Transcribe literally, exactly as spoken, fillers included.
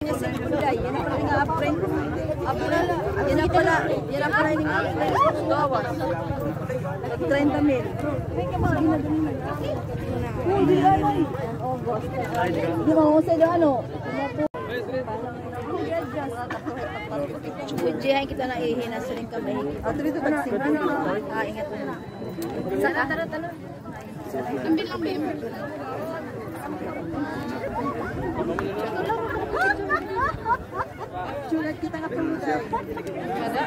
Yan ang pala yung upgrade. Yan ang pala, yan ang pala yung upgrade. Gawas. thirty mil. Hindi ano eh. August. Di ba mo sa ano? Kujihan kita na ihinas rin kami. Ato dito ba na? Ah, ingat mo na. Sana, tara, tara. Ambil lang, babe. Sulat kita na pulutan. Kada?